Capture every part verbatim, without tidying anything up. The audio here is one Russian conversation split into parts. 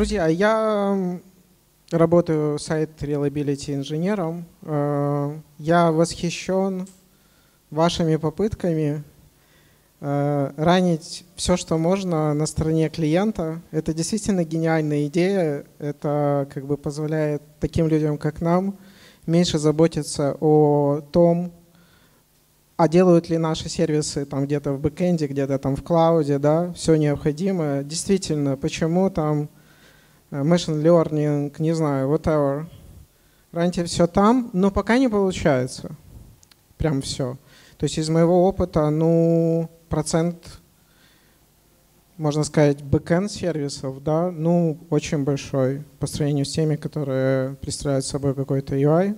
Друзья, я работаю сайт Reliability инженером. Я восхищен вашими попытками ранить все, что можно на стороне клиента. Это действительно гениальная идея. Это как бы позволяет таким людям, как нам, меньше заботиться о том, а делают ли наши сервисы там где-то в бэкэнде, где-то там в клауде, да, все необходимое. Действительно, почему там machine learning, не знаю, whatever. Раньте все там, но пока не получается. Прям все. То есть из моего опыта, ну, процент, можно сказать, бэкэнд сервисов, да, ну, очень большой по сравнению с теми, которые представляют собой какой-то ю ай.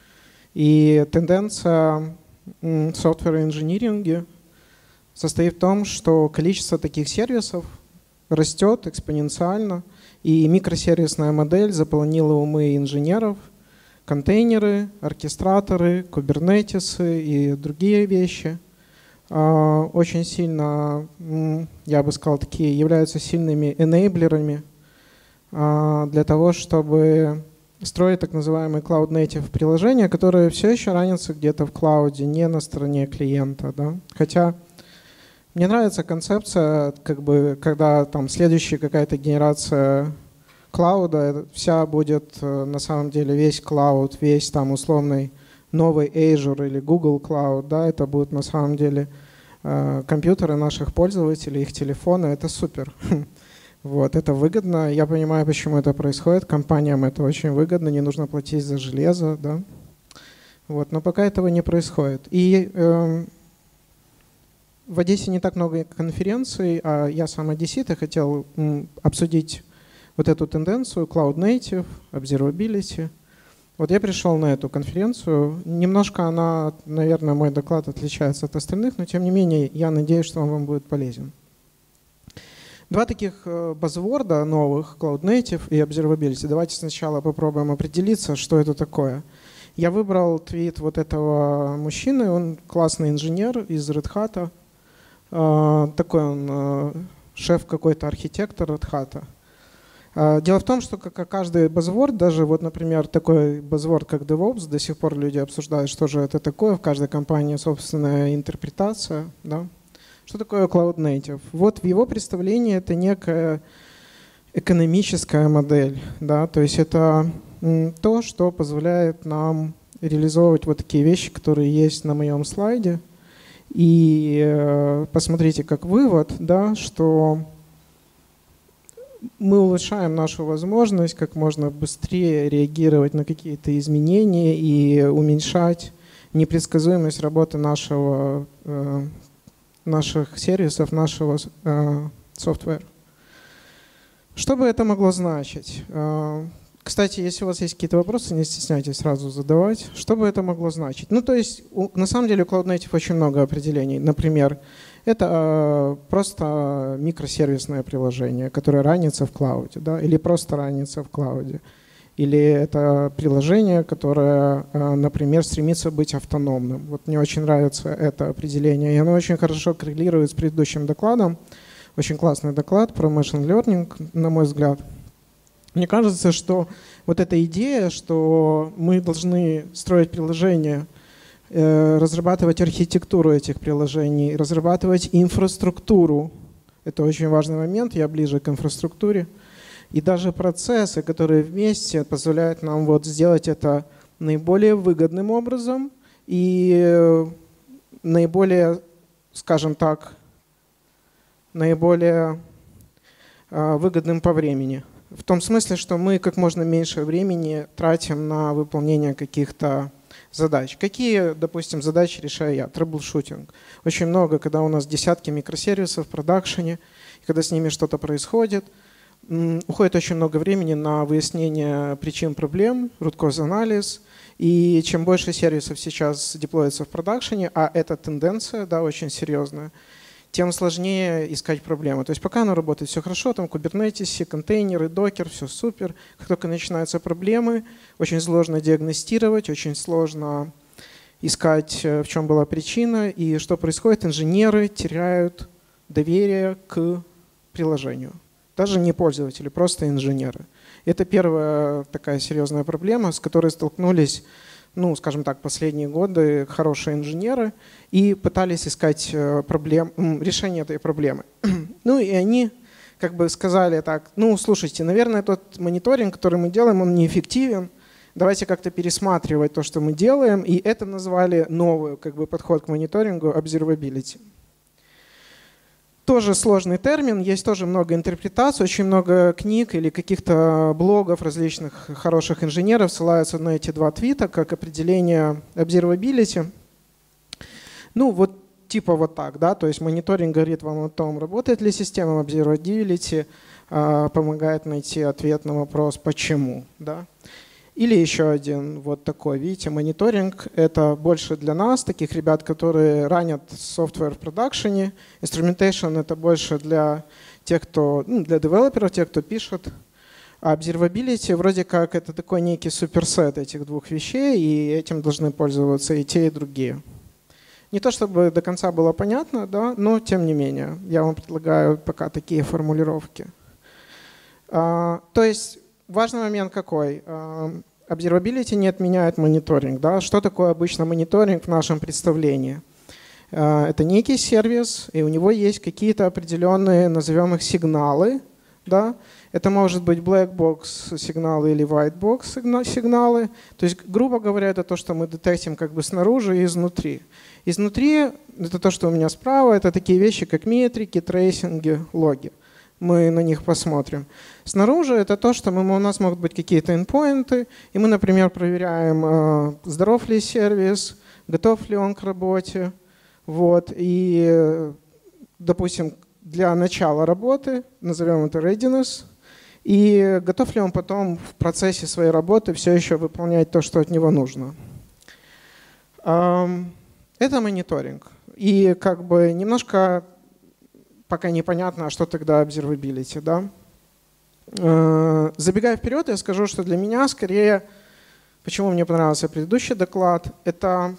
И тенденция в софтвер-инжиниринге состоит в том, что количество таких сервисов растет экспоненциально, и микросервисная модель заполонила умы инженеров, контейнеры, оркестраторы, кубернетисы и другие вещи. Очень сильно, я бы сказал, такие являются сильными энейблерами для того, чтобы строить так называемые Cloud Native приложения, которые все еще ранятся где-то в клауде, не на стороне клиента. Да? Хотя мне нравится концепция, как бы, когда там следующая какая-то генерация клауда, вся будет на самом деле весь клауд, весь там условный новый Azure или Google Cloud, да, это будут на самом деле э, компьютеры наших пользователей, их телефоны, это супер. Вот, это выгодно. Я понимаю, почему это происходит. Компаниям это очень выгодно, не нужно платить за железо, да. Вот, но пока этого не происходит. И э, в Одессе не так много конференций, а я сам одессит и хотел м, обсудить вот эту тенденцию Cloud Native, Observability. Вот я пришел на эту конференцию. Немножко она, наверное, мой доклад отличается от остальных, но тем не менее я надеюсь, что он вам будет полезен. Два таких базворда новых, Cloud Native и Observability. Давайте сначала попробуем определиться, что это такое. Я выбрал твит вот этого мужчины, он классный инженер из Red Hat. Такой он шеф какой-то архитектор Red Hat. Дело в том, что как и каждый базворд, даже вот, например, такой базворд, как DevOps, до сих пор люди обсуждают, что же это такое, в каждой компании собственная интерпретация. Да? Что такое Cloud Native? Вот в его представлении это некая экономическая модель. Да? То есть это то, что позволяет нам реализовывать вот такие вещи, которые есть на моем слайде. И посмотрите, как вывод, да, что мы улучшаем нашу возможность как можно быстрее реагировать на какие-то изменения и уменьшать непредсказуемость работы нашего, э, наших сервисов, нашего э, софтвера. Что бы это могло значить? Э, кстати, если у вас есть какие-то вопросы, не стесняйтесь сразу задавать. Что бы это могло значить? Ну, то есть, у, на самом деле у Cloud Native очень много определений. Например, это э, просто микросервисное приложение, которое ранится в клауде, да, или просто ранится в клауде. Или это приложение, которое, э, например, стремится быть автономным. Вот мне очень нравится это определение, и оно очень хорошо коррелирует с предыдущим докладом. Очень классный доклад про machine learning, на мой взгляд. Мне кажется, что вот эта идея, что мы должны строить приложение, разрабатывать архитектуру этих приложений, разрабатывать инфраструктуру. Это очень важный момент, я ближе к инфраструктуре. И даже процессы, которые вместе позволяют нам вот сделать это наиболее выгодным образом и наиболее, скажем так, наиболее выгодным по времени. В том смысле, что мы как можно меньше времени тратим на выполнение каких-то задач. Какие, допустим, задачи решаю я? Трэблшутинг. Очень много, когда у нас десятки микросервисов в продакшене, и когда с ними что-то происходит, уходит очень много времени на выяснение причин проблем, root cause анализ. И чем больше сервисов сейчас деплоится в продакшене, а это тенденция, да, очень серьезная, тем сложнее искать проблемы. То есть пока оно работает все хорошо, там кубернетисы, контейнеры, докер, все супер. Как только начинаются проблемы, очень сложно диагностировать, очень сложно искать, в чем была причина. И что происходит? Инженеры теряют доверие к приложению. Даже не пользователи, просто инженеры. Это первая такая серьезная проблема, с которой столкнулись, ну, скажем так, последние годы хорошие инженеры и пытались искать проблем, решение этой проблемы. Ну и они как бы сказали так: ну, слушайте, наверное, тот мониторинг, который мы делаем, он неэффективен. Давайте как-то пересматривать то, что мы делаем. И это назвали новый как бы подход к мониторингу — observability. Тоже сложный термин, есть тоже много интерпретаций, очень много книг или каких-то блогов различных хороших инженеров ссылаются на эти два твита как определение observability. Ну вот типа вот так, да, то есть мониторинг говорит вам о том, работает ли система, observability э, помогает найти ответ на вопрос «почему?», да. Или еще один вот такой, видите, мониторинг — это больше для нас, таких ребят, которые ранят software в продакшене. Instrumentation — это больше для тех, кто, ну, для девелоперов, тех, кто пишет. А observability вроде как это такой некий суперсет этих двух вещей, и этим должны пользоваться и те, и другие. Не то чтобы до конца было понятно, да, но тем не менее, я вам предлагаю пока такие формулировки. А, то есть важный момент какой? Observability не отменяет мониторинг. Да? Что такое обычно мониторинг в нашем представлении? Это некий сервис, и у него есть какие-то определенные, назовем их, сигналы. Да? Это может быть black box сигналы или white box сигналы. То есть, грубо говоря, это то, что мы детектим как бы снаружи и изнутри. Изнутри это то, что у меня справа, это такие вещи, как метрики, трейсинги, логи. Мы на них посмотрим. Снаружи это то, что мы, у нас могут быть какие-то endpoints, и мы, например, проверяем, здоров ли сервис, готов ли он к работе. Вот. И, допустим, для начала работы назовем это readiness, и готов ли он потом в процессе своей работы все еще выполнять то, что от него нужно. Это мониторинг. И как бы немножко пока непонятно, а что тогда observability. Да? Забегая вперед, я скажу, что для меня скорее, почему мне понравился предыдущий доклад, это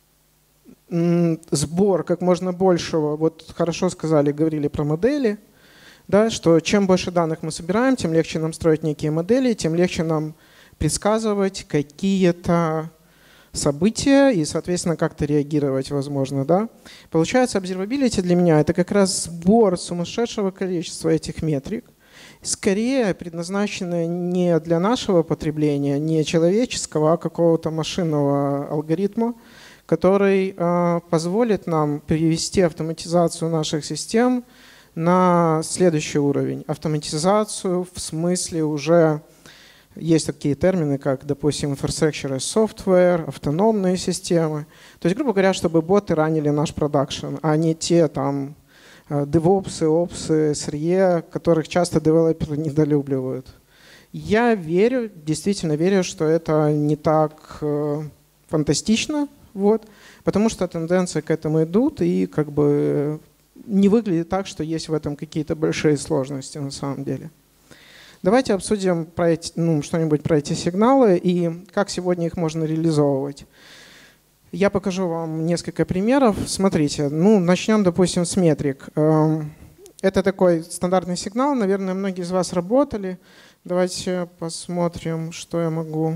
сбор как можно большего. Вот хорошо сказали, говорили про модели, да, что чем больше данных мы собираем, тем легче нам строить некие модели, тем легче нам предсказывать какие-то события и, соответственно, как-то реагировать возможно. Да? Получается, observability для меня — это как раз сбор сумасшедшего количества этих метрик, скорее предназначенные не для нашего потребления, не человеческого, а какого-то машинного алгоритма, который э, позволит нам перевести автоматизацию наших систем на следующий уровень. Автоматизацию в смысле уже... Есть такие термины, как, допустим, infrastructure as software, автономные системы. То есть, грубо говоря, чтобы боты ранили наш продакшн, а не те там девопсы, опсы, эс эр и, которых часто девелоперы недолюбливают. Я верю, действительно верю, что это не так э, фантастично, вот, потому что тенденции к этому идут, и как бы не выглядит так, что есть в этом какие-то большие сложности на самом деле. Давайте обсудим про эти, ну, что-нибудь про эти сигналы и как сегодня их можно реализовывать. Я покажу вам несколько примеров. Смотрите, ну, начнем, допустим, с метрик. Это такой стандартный сигнал, наверное, многие из вас работали. Давайте посмотрим, что я могу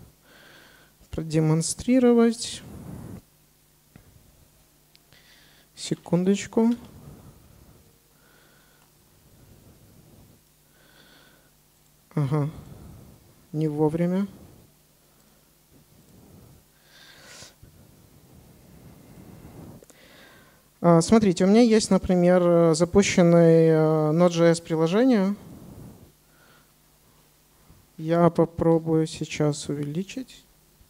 продемонстрировать. Секундочку. Ага, не вовремя. Смотрите, у меня есть, например, запущенное Node.js приложение. Я попробую сейчас увеличить.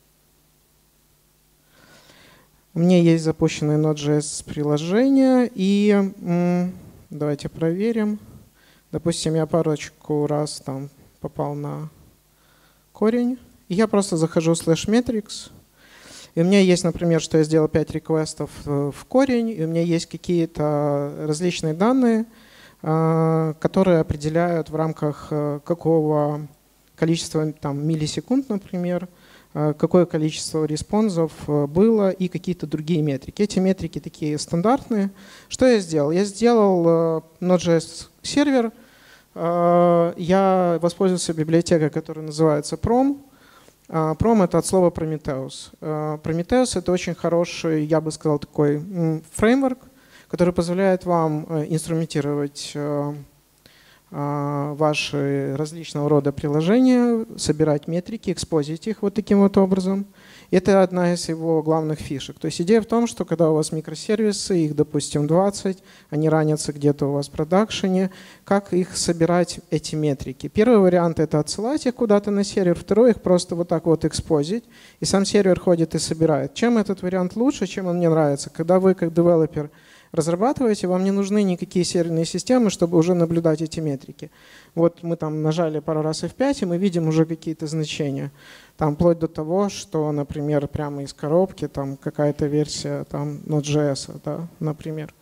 У меня есть запущенное Node.js приложение, и давайте проверим. Допустим, я парочку раз там попал на корень, и я просто захожу в slash metrics, и у меня есть, например, что я сделал пять реквестов в корень, и у меня есть какие-то различные данные, которые определяют в рамках какого количества там, миллисекунд, например, какое количество респонсов было и какие-то другие метрики. Эти метрики такие стандартные. Что я сделал? Я сделал Node.js сервер, Я воспользовался библиотекой, которая называется Prom. Prom — это от слова Prometheus. Prometheus — это очень хороший, я бы сказал, такой фреймворк, который позволяет вам инструментировать ваши различного рода приложения, собирать метрики, экспозить их вот таким вот образом. Это одна из его главных фишек. То есть идея в том, что когда у вас микросервисы, их, допустим, двадцать, они ранятся где-то у вас в продакшене, как их собирать, эти метрики? Первый вариант — это отсылать их куда-то на сервер, второй — их просто вот так вот экспозить, и сам сервер ходит и собирает. Чем этот вариант лучше, чем он мне нравится? Когда вы как девелопер разрабатываете, вам не нужны никакие серверные системы, чтобы уже наблюдать эти метрики. Вот мы там нажали пару раз эф пять, и мы видим уже какие-то значения. Там вплоть до того, что, например, прямо из коробки там какая-то версия там Node.js, да, например.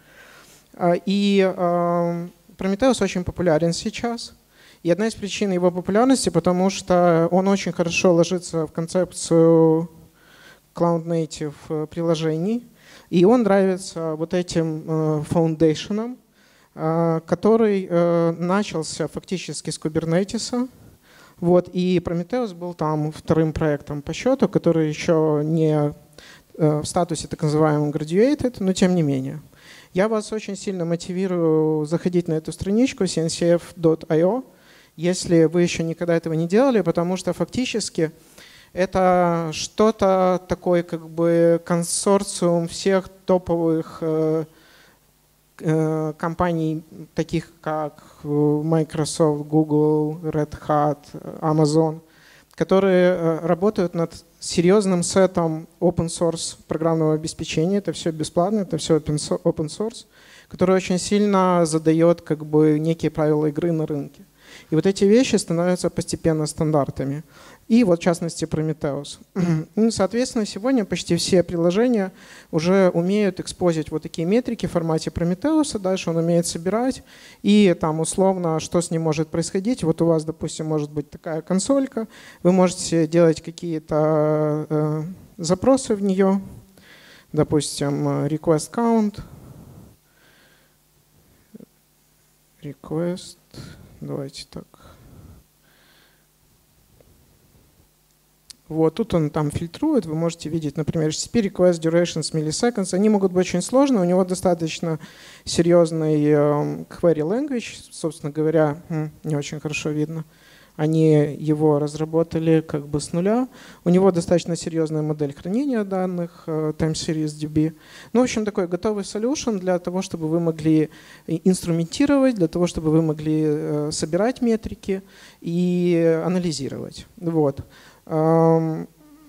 И э, Prometheus очень популярен сейчас. И одна из причин его популярности, потому что он очень хорошо ложится в концепцию Cloud Native приложений. И он нравится вот этим фаундейшеном, который начался фактически с Kubernetes. Вот, и Prometheus был там вторым проектом по счету, который еще не в статусе так называемом graduated, но тем не менее. Я вас очень сильно мотивирую заходить на эту страничку си эн си эф точка ай о, если вы еще никогда этого не делали, потому что фактически это что-то такое, как бы консорциум всех топовых э, э, компаний, таких как Microsoft, Google, Red Hat, Amazon, которые э, работают над серьезным сетом open source программного обеспечения. Это все бесплатно, это все open source, который очень сильно задает как бы некие правила игры на рынке. И вот эти вещи становятся постепенно стандартами. И вот в частности Prometheus. Ну, соответственно, сегодня почти все приложения уже умеют экспозить вот такие метрики в формате Prometheus. Дальше он умеет собирать. И там условно, что с ним может происходить. Вот у вас, допустим, может быть такая консолька. Вы можете делать какие-то э, запросы в нее. Допустим, request count. Request. Давайте так. Вот, тут он там фильтрует, вы можете видеть, например, эйч ти ти пи request durations milliseconds. Они могут быть очень сложные, у него достаточно серьезный э, query language, собственно говоря, не очень хорошо видно. Они его разработали как бы с нуля. У него достаточно серьезная модель хранения данных, time series ди би. Ну, в общем, такой готовый solution для того, чтобы вы могли инструментировать, для того, чтобы вы могли собирать метрики и анализировать. Вот. В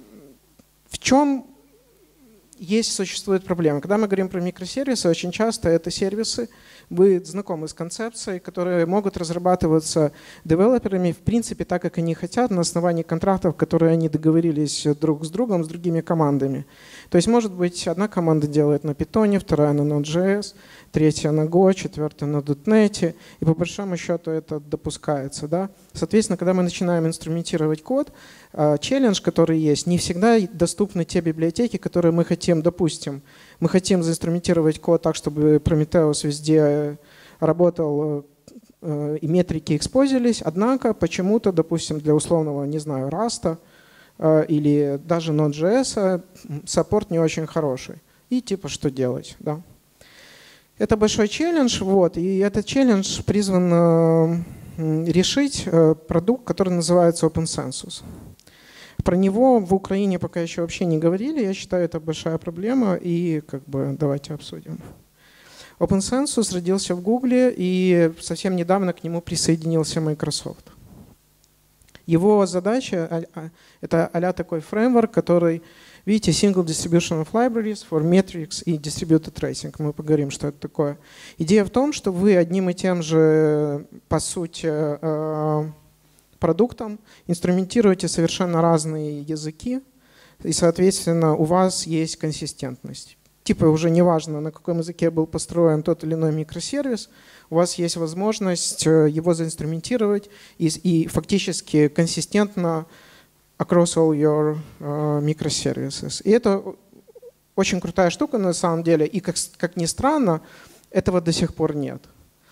чем есть, существует проблема? Когда мы говорим про микросервисы, очень часто это сервисы, вы знакомы с концепцией, которые могут разрабатываться девелоперами, в принципе, так, как они хотят, на основании контрактов, которые они договорились друг с другом, с другими командами. То есть, может быть, одна команда делает на Python, вторая на Node.js, третья на Go, четвертая на .дот нет, и по большому счету это допускается. Да? Соответственно, когда мы начинаем инструментировать код, челлендж, который есть, не всегда доступны те библиотеки, которые мы хотим, допустим. Мы хотим заинструментировать код так, чтобы Prometheus везде работал и метрики экспозились, однако почему-то, допустим, для условного, не знаю, Rust или даже Node.js саппорт не очень хороший. И типа что делать? Да? Это большой челлендж, вот, и этот челлендж призван решить продукт, который называется OpenCensus. Про него в Украине пока еще вообще не говорили, я считаю, это большая проблема, и как бы давайте обсудим. OpenCensus родился в Гугле, и совсем недавно к нему присоединился Microsoft. Его задача — это а-ля такой фреймворк, который, видите, Single Distribution of Libraries for Metrics и Distributed Tracing. Мы поговорим, что это такое. Идея в том, что вы одним и тем же, по сути, продуктом инструментируете совершенно разные языки, и, соответственно, у вас есть консистентность. Типа уже неважно, на каком языке был построен тот или иной микросервис, у вас есть возможность его заинструментировать и, и фактически консистентно across all your uh, microservices. И это очень крутая штука на самом деле, и как, как ни странно, этого до сих пор нет.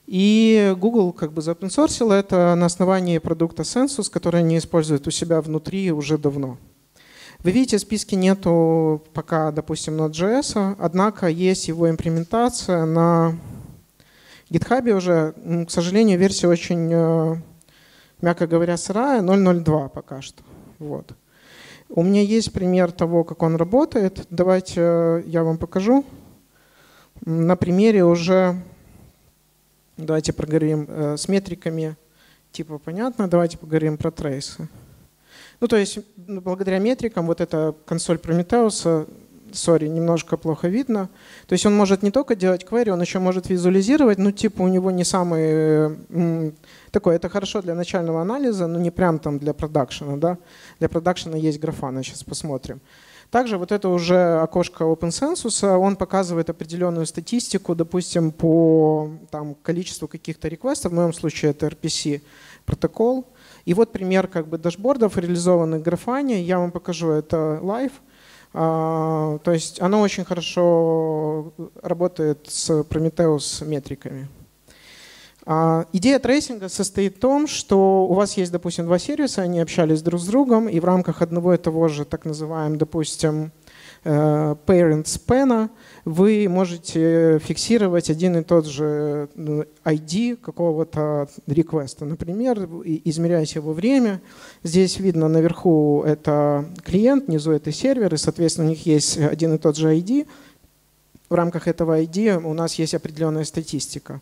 И Google как бы заопенсорсил это на основании продукта Census, который они используют у себя внутри уже давно. Вы видите, в списке нету пока, допустим, Node.js, однако есть его имплементация на GitHub уже. К сожалению, версия очень, мягко говоря, сырая, ноль ноль два пока что. Вот. У меня есть пример того, как он работает. Давайте я вам покажу. На примере уже, давайте поговорим э, с метриками, типа понятно, давайте поговорим про трейсы. Ну, то есть благодаря метрикам вот эта консоль Prometheus, сори, немножко плохо видно. То есть он может не только делать query, он еще может визуализировать, ну, типа у него не самый м, такой, это хорошо для начального анализа, но не прям там для продакшена, да. Для продакшена есть графана, сейчас посмотрим. Также вот это уже окошко OpenCensus, он показывает определенную статистику, допустим, по там, количеству каких-то реквестов, в моем случае это эр пи си протокол. И вот пример как бы дашбордов, реализованных в Grafana, я вам покажу, это live. А, то есть оно очень хорошо работает с Prometheus метриками. А, идея трейсинга состоит в том, что у вас есть, допустим, два сервиса, они общались друг с другом, и в рамках одного и того же, так называемого, допустим, parent span, вы можете фиксировать один и тот же ай ди какого-то реквеста. Например, измеряете его время. Здесь видно наверху это клиент, внизу это сервер, и, соответственно, у них есть один и тот же ай ди. В рамках этого ай ди у нас есть определенная статистика.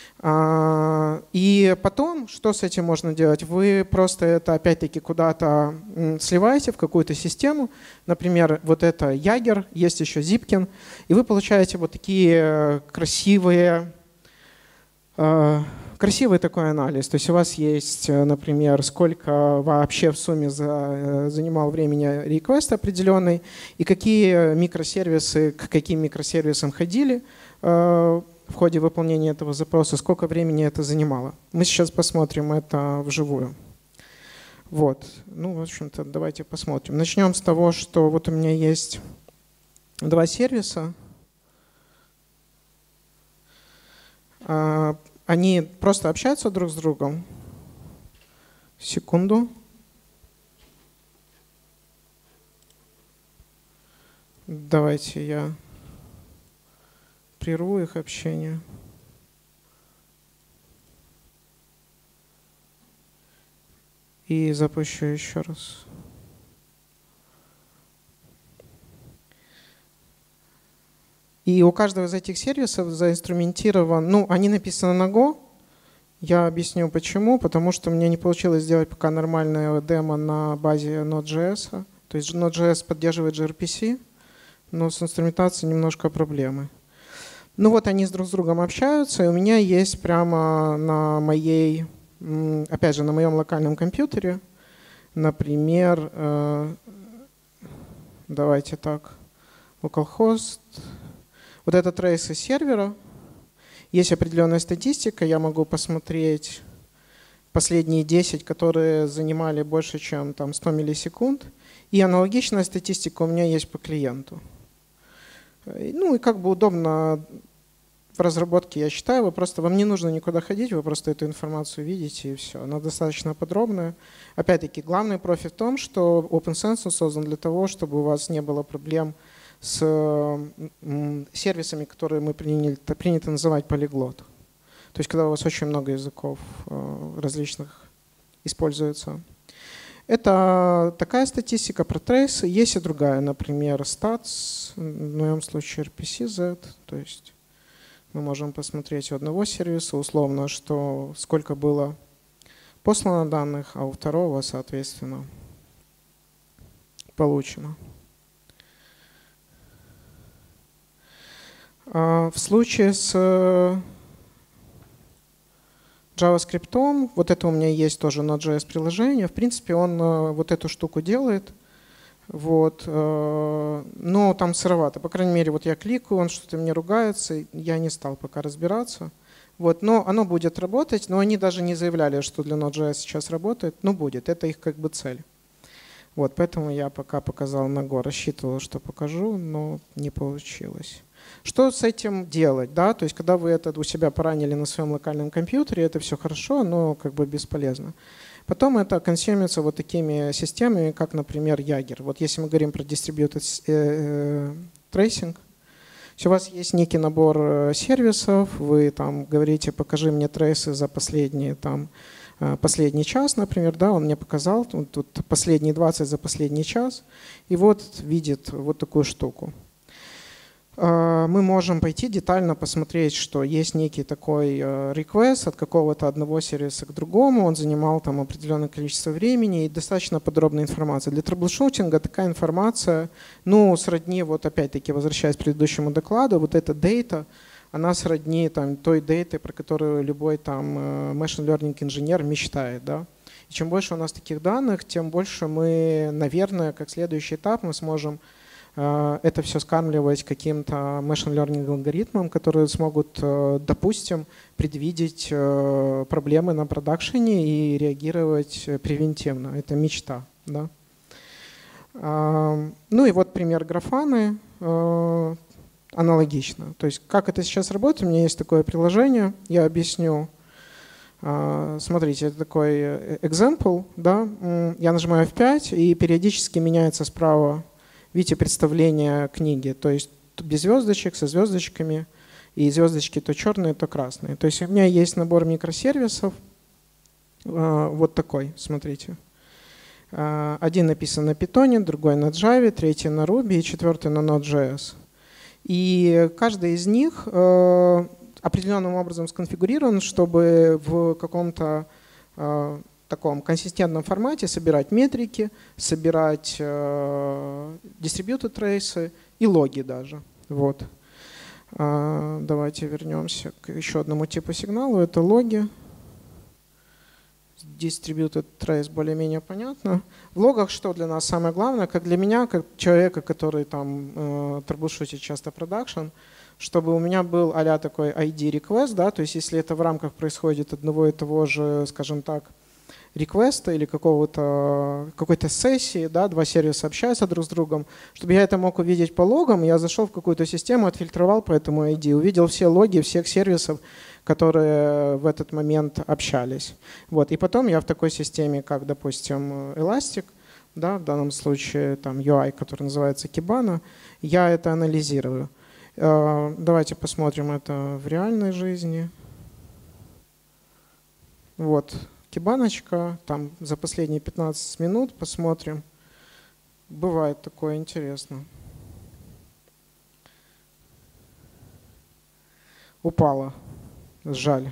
И потом, что с этим можно делать? Вы просто это опять-таки куда-то сливаете в какую-то систему. Например, вот это Ягер, есть еще Zipkin. И вы получаете вот такие красивые, красивый такой анализ. То есть у вас есть, например, сколько вообще в сумме занимал времени реквест определенный, и какие микросервисы, к каким микросервисам ходили в ходе выполнения этого запроса, сколько времени это занимало. Мы сейчас посмотрим это вживую. Вот. Ну, в общем-то, давайте посмотрим. Начнем с того, что вот у меня есть два сервиса. Они просто общаются друг с другом. Секунду. Давайте я прерву их общение. И запущу еще раз. И у каждого из этих сервисов заинструментирован, ну, они написаны на Go. Я объясню почему. Потому что мне не получилось сделать пока нормальное демо на базе Node.js. То есть Node.js поддерживает джей ар пи си, но с инструментацией немножко проблемы. Ну вот они друг с другом общаются, и у меня есть прямо на моей, опять же, на моем локальном компьютере, например, давайте так, localhost. Вот это трейсы сервера. Есть определенная статистика, я могу посмотреть последние десять, которые занимали больше, чем там, сто миллисекунд. И аналогичная статистика у меня есть по клиенту. Ну и как бы удобно в разработке, я считаю, вы просто, вам не нужно никуда ходить, вы просто эту информацию видите и все. Она достаточно подробная. Опять-таки, главный профит в том, что OpenCensus создан для того, чтобы у вас не было проблем с сервисами, которые мы приняли, принято называть полиглот. То есть когда у вас очень много языков различных используется. Это такая статистика про трейсы. Есть и другая, например, stats, в моем случае эр пи си зет. То есть мы можем посмотреть у одного сервиса условно, что сколько было послано данных, а у второго, соответственно, получено. В случае с JavaScript, вот это у меня есть тоже Node.js приложение. В принципе, он вот эту штуку делает. Вот. Но там сыровато. По крайней мере, вот я кликаю, он что-то мне ругается. Я не стал пока разбираться. Вот. Но оно будет работать. Но они даже не заявляли, что для Node.js сейчас работает. Но будет. Это их как бы цель. Вот, поэтому я пока показал на Go, рассчитывал, что покажу, но не получилось. Что с этим делать? Да? То есть, когда вы это у себя поранили на своем локальном компьютере, это все хорошо, но как бы бесполезно. Потом это консюмится вот такими системами, как, например, Jaeger. Вот если мы говорим про distributed tracing, у вас есть некий набор сервисов, вы там говорите, покажи мне трейсы за последние там, последний час, например, да, он мне показал, тут последние двадцать за последний час, и вот видит вот такую штуку. Мы можем пойти детально посмотреть, что есть некий такой request от какого-то одного сервиса к другому, он занимал там определенное количество времени и достаточно подробная информация. Для трэблшутинга такая информация, ну, сродни, вот опять-таки, возвращаясь к предыдущему докладу, вот эта data, она сродни там, той дейты, про которую любой там machine learning инженер мечтает. Да? И чем больше у нас таких данных, тем больше мы, наверное, как следующий этап, мы сможем это все скармливать каким-то machine learning алгоритмам, которые смогут, допустим, предвидеть проблемы на продакшене и реагировать превентивно. Это мечта. Да? Ну и вот пример Grafana. Аналогично. То есть как это сейчас работает, у меня есть такое приложение, я объясню. Смотрите, это такой example. Да? Я нажимаю эф пять, и периодически меняется справа, видите, представление книги. То есть без звездочек, со звездочками, и звездочки то черные, то красные. То есть у меня есть набор микросервисов, вот такой, смотрите. Один написан на Python, другой на Java, третий на Ruby и четвертый на Node.js. И каждый из них э, определенным образом сконфигурирован, чтобы в каком-то э, таком консистентном формате собирать метрики, собирать э, distributed traces и логи даже. Вот. Э, давайте вернемся к еще одному типу сигнала. Это логи. Distributed trace более-менее понятно. В логах что для нас самое главное, как для меня, как человека, который там э, трэблшутит часто продакшн, чтобы у меня был а-ля такой ай ди request, да, то есть если это в рамках происходит одного и того же, скажем так, реквеста или какого-то какой-то сессии, да, два сервиса общаются друг с другом, чтобы я это мог увидеть по логам, я зашел в какую-то систему, отфильтровал по этому ай ди, увидел все логи всех сервисов, которые в этот момент общались. Вот. И потом я в такой системе, как, допустим, Elastic, да, в данном случае там ю ай, который называется Kibana, я это анализирую. Давайте посмотрим это в реальной жизни. Вот. Кибаночка, там за последние пятнадцать минут посмотрим. Бывает такое интересно. Упала. Жаль.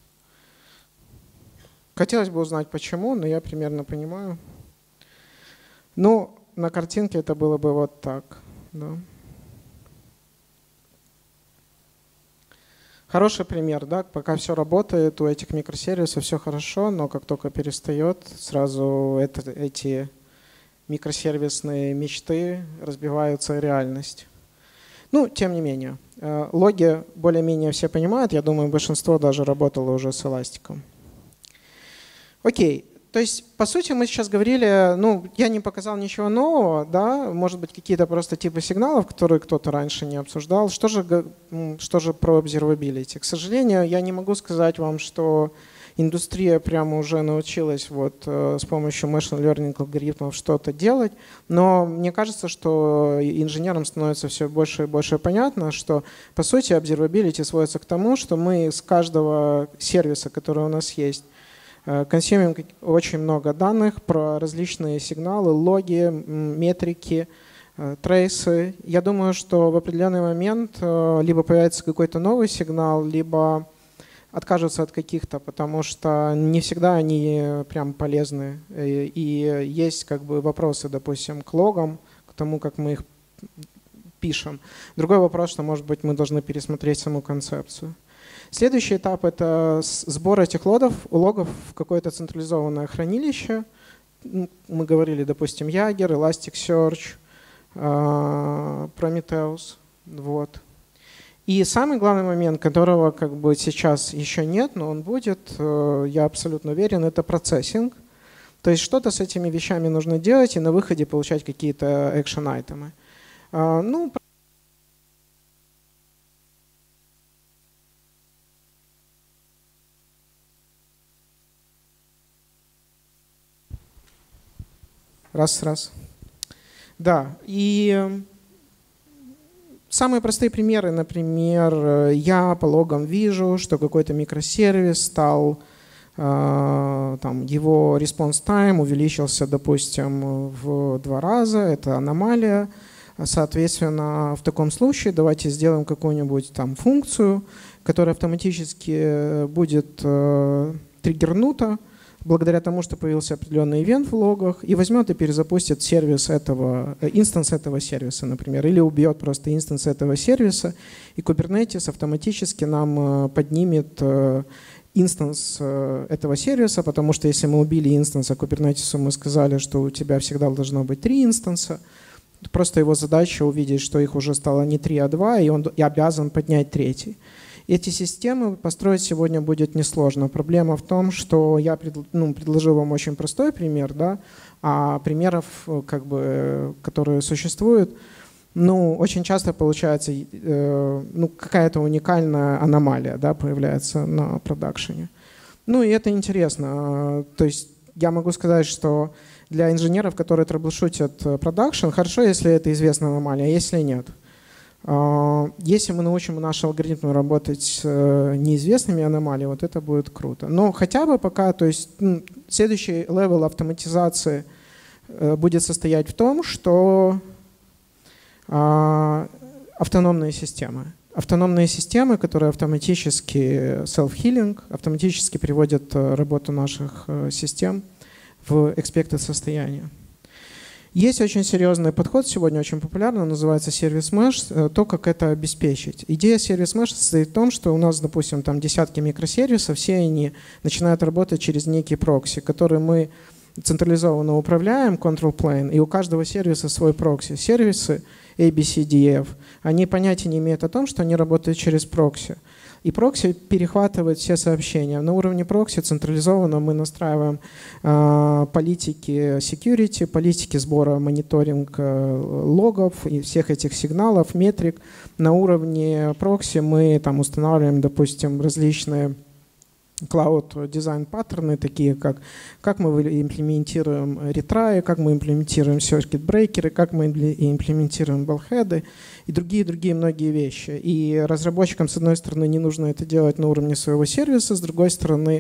Хотелось бы узнать почему, но я примерно понимаю. Ну, на картинке это было бы вот так. Да. Хороший пример, да, пока все работает, у этих микросервисов все хорошо, но как только перестает, сразу это, эти микросервисные мечты разбиваются в реальность. Ну, тем не менее, логи более-менее все понимают, я думаю, большинство даже работало уже с эластиком. Окей. То есть, по сути, мы сейчас говорили, ну, я не показал ничего нового, да, может быть, какие-то просто типы сигналов, которые кто-то раньше не обсуждал. Что же, что же про observability? К сожалению, я не могу сказать вам, что индустрия прямо уже научилась вот с помощью machine learning алгоритмов что-то делать, но мне кажется, что инженерам становится все больше и больше понятно, что, по сути, observability сводится к тому, что мы с каждого сервиса, который у нас есть, консумим очень много данных про различные сигналы, логи, метрики, трейсы. Я думаю, что в определенный момент либо появится какой-то новый сигнал, либо откажутся от каких-то, потому что не всегда они прям полезны. И есть как бы вопросы, допустим, к логам, к тому, как мы их пишем. Другой вопрос, что, может быть, мы должны пересмотреть саму концепцию. Следующий этап – это сбор этих логов, логов в какое-то централизованное хранилище. Мы говорили, допустим, Jaeger, Elasticsearch, Prometheus. Вот. И самый главный момент, которого как бы сейчас еще нет, но он будет, я абсолютно уверен, это процессинг. То есть что-то с этими вещами нужно делать и на выходе получать какие-то экшен-айтемы. Ну, раз, раз. Да, и самые простые примеры, например, я по логам вижу, что какой-то микросервис стал, там, его response time увеличился, допустим, в два раза, это аномалия. Соответственно, в таком случае давайте сделаем какую-нибудь там функцию, которая автоматически будет триггернута благодаря тому, что появился определенный ивент в логах, и возьмет и перезапустит сервис этого, инстанс этого сервиса, например, или убьет просто инстанс этого сервиса, и Kubernetes автоматически нам поднимет инстанс этого сервиса, потому что если мы убили инстанс, а Kubernetes мы сказали, что у тебя всегда должно быть три инстанса, просто его задача увидеть, что их уже стало не три, а два, и он и обязан поднять третий. Эти системы построить сегодня будет несложно. Проблема в том, что я пред, ну, предложил вам очень простой пример, да, а примеров, как бы, которые существуют, ну, очень часто получается э, ну, какая-то уникальная аномалия, да, появляется на продакшене. Ну и это интересно. То есть я могу сказать, что для инженеров, которые трэблшутят продакшн, хорошо, если это известная аномалия, а если нет. Если мы научим наши алгоритмы работать с неизвестными аномалиями, вот это будет круто. Но хотя бы пока, то есть ну, следующий левел автоматизации будет состоять в том, что а, автономные системы. Автономные системы, которые автоматически self-healing, автоматически приводят работу наших систем в expected состояние. Есть очень серьезный подход, сегодня очень популярный, называется Service Mesh, то, как это обеспечить. Идея Service Mesh состоит в том, что у нас, допустим, там десятки микросервисов, все они начинают работать через некий прокси, который мы централизованно управляем, control plane, и у каждого сервиса свой прокси. Сервисы A, B, C, D, F, они понятия не имеют о том, что они работают через прокси. И прокси перехватывает все сообщения. На уровне прокси централизованно мы настраиваем э, политики security, политики сбора, мониторинг э, логов и всех этих сигналов, метрик. На уровне прокси мы там устанавливаем, допустим, различные cloud дизайн паттерны, такие как как мы имплементируем ретраи, как мы имплементируем circuit брейкеры, как мы имплементируем бэллхеды и другие-другие многие вещи. И разработчикам, с одной стороны, не нужно это делать на уровне своего сервиса, с другой стороны,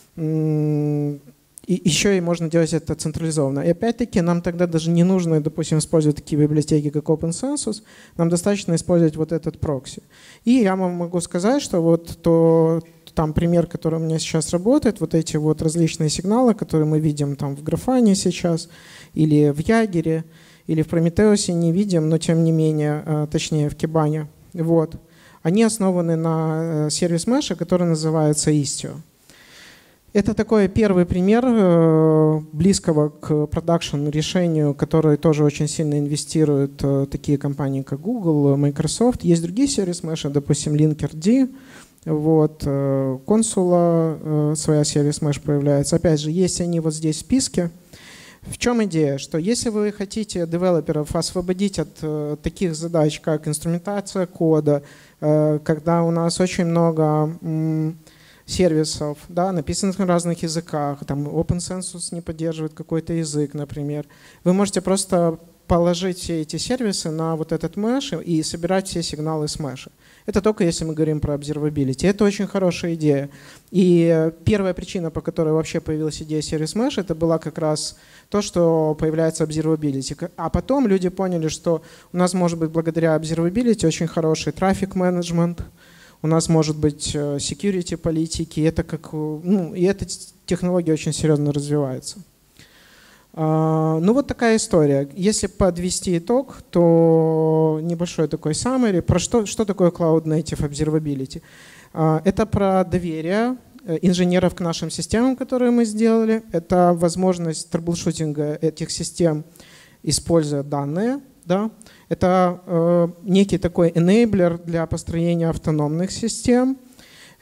и еще и можно делать это централизованно. И опять-таки нам тогда даже не нужно, допустим, использовать такие библиотеки, как OpenCensus, нам достаточно использовать вот этот прокси. И я вам могу сказать, что вот то там пример, который у меня сейчас работает, вот эти вот различные сигналы, которые мы видим там в Grafana сейчас, или в Ягере, или в Prometheus не видим, но тем не менее, точнее в Kibana, вот, они основаны на сервис меше, который называется Istio. Это такой первый пример близкого к продакшн решению, который тоже очень сильно инвестируют такие компании, как Google, Microsoft. Есть другие сервис меши, допустим, Linkerd. Вот, консула, своя сервис меш появляется. Опять же, есть они вот здесь в списке. В чем идея? Что если вы хотите девелоперов освободить от таких задач, как инструментация кода, когда у нас очень много сервисов, да, написанных на разных языках, там OpenCensus не поддерживает какой-то язык, например, вы можете просто положить все эти сервисы на вот этот меш и собирать все сигналы с меша. Это только если мы говорим про observability. Это очень хорошая идея. И первая причина, по которой вообще появилась идея Service Mesh, это была как раз то, что появляется observability. А потом люди поняли, что у нас может быть благодаря observability очень хороший трафик менеджмент, у нас может быть security политики, это как, ну, и эта технология очень серьезно развивается. Ну вот такая история. Если подвести итог, то небольшой такой summary. Про что, что такое Cloud Native Observability? Это про доверие инженеров к нашим системам, которые мы сделали. Это возможность трэблшутинга этих систем, используя данные. Да? Это э, некий такой enabler для построения автономных систем.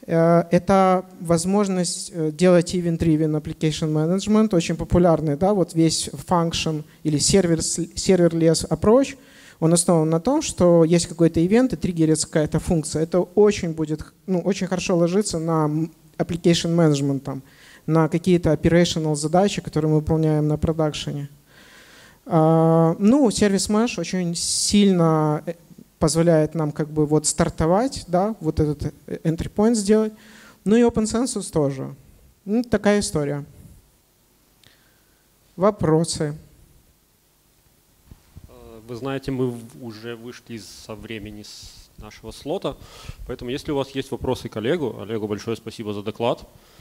Это возможность делать event-driven application management, очень популярный, да, вот весь function или serverless approach, он основан на том, что есть какой-то ивент и триггерится какая-то функция. Это очень будет, ну, очень хорошо ложится на application management, там, на какие-то operational задачи, которые мы выполняем на продакшене. Ну, сервис mesh очень сильно позволяет нам как бы вот стартовать, да, вот этот entry point сделать. Ну и OpenCensus тоже. Ну, такая история. Вопросы? Вы знаете, мы уже вышли со времени с нашего слота, поэтому если у вас есть вопросы к Олегу, Олегу большое спасибо за доклад.